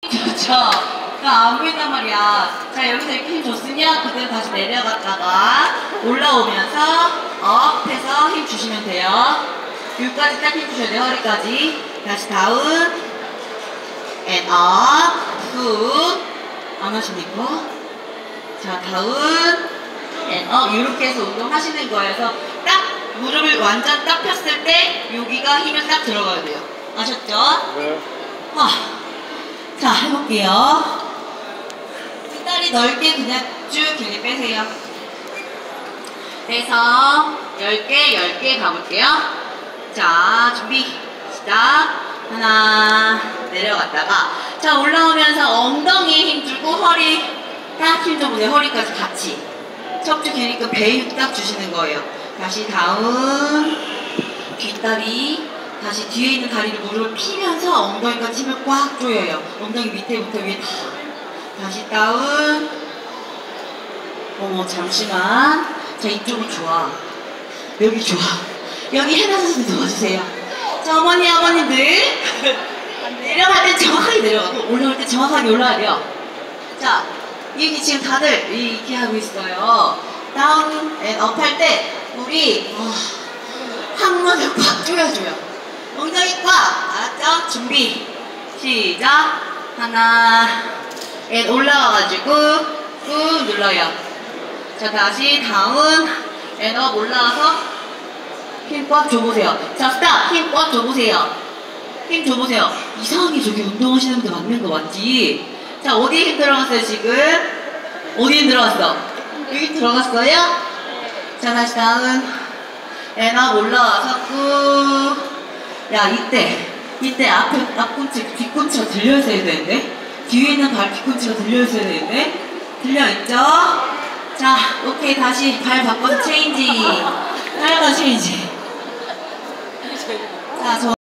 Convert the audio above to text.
좋죠. 안 보인단 말이야. 자, 여기서 이렇게 힘 줬으면 그대로 다시 내려갔다가 올라오면서 업 해서 힘 주시면 돼요. 여기까지 딱 힘 주셔야 돼요. 허리까지. 다시 다운 and up 후 안 하시니까 자, 다운 and up 이렇게 해서 운동하시는 거예요. 그래서 딱 무릎을 완전 딱 폈을 때 여기가 힘을 딱 들어가야 돼요. 아셨죠? 네. 자, 해볼게요. 다리 넓게 그냥 쭉 길게 빼세요. 그래서 10개 가볼게요. 자, 준비 시작. 하나 내려갔다가 자, 올라오면서 엉덩이에 힘 주고 허리 딱 힘 줘보세요. 허리까지 같이 척추 기니까 배에 힘 딱 주시는 거예요. 다시 다운 뒷다리 다시 뒤에 있는 다리를 무릎을 피면서 엉덩이까지 힘을 꽉 조여요. 엉덩이 밑에부터 위에 다. 다시 다운. 잠시만. 자, 이쪽은 좋아. 여기 좋아. 여기 해나 선생님 도와주세요. 자, 어머님들. 내려갈 때 정확하게 내려가고 올라갈 때 정확하게 올라가야 돼요. 자, 여기 지금 다들 이렇게 하고 있어요. 다운 앤 업 할 때 우리 항문을 꽉 조여줘요. 엉덩이 꽉. 알았죠? 준비 시작. 하나 앤 올라와가지고 꾹 눌러요. 자, 다시 다운 앤 업 올라와서 힘 꽉 줘보세요. 자, 스탑. 힘 꽉 줘보세요. 힘 줘보세요. 이상하게 저기 운동하시는 분들 맞는 거 맞지? 자, 어디에 힘 들어갔어요 지금? 어디에 힘 들어갔어? 여기 들어갔어요? 자, 다시 다운 앤 업 올라와서 꾹. 야, 이때 앞꿈치, 뒤꿈치가 들려있어야 되는데? 뒤에 있는 발 뒤꿈치가 들려있어야 되는데? 들려있죠? 자, 오케이. 다시 발 바꿔서 체인지. 자, 저